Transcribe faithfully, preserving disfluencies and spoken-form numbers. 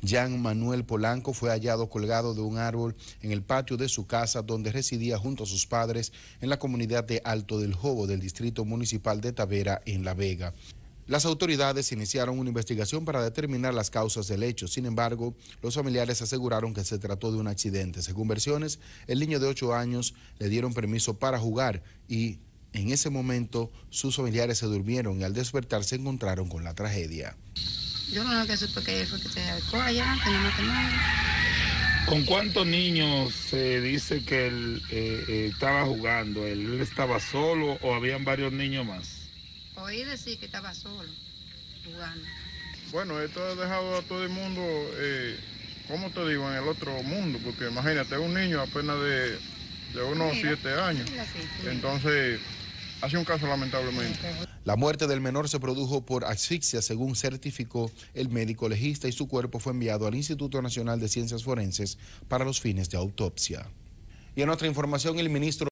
Jean Manuel Polanco fue hallado colgado de un árbol en el patio de su casa donde residía junto a sus padres en la comunidad de Alto del Jobo del Distrito Municipal de Tavera, en La Vega. Las autoridades iniciaron una investigación para determinar las causas del hecho. Sin embargo, los familiares aseguraron que se trató de un accidente. Según versiones, el niño de ocho años le dieron permiso para jugar y en ese momento sus familiares se durmieron y al despertar se encontraron con la tragedia. Yo no que supe que fue que se acercó allá, que no me quemaron. ¿Con cuántos niños se dice que él eh, eh, estaba jugando? ¿Él estaba solo o habían varios niños más? Oí decir que estaba solo, jugando. Bueno, esto ha dejado a todo el mundo, eh, ¿cómo te digo?, en el otro mundo, porque imagínate, un niño apenas de, de unos siete años, entonces hace un caso lamentablemente. La muerte del menor se produjo por asfixia, según certificó el médico legista, y su cuerpo fue enviado al Instituto Nacional de Ciencias Forenses para los fines de autopsia. Y en otra información, el ministro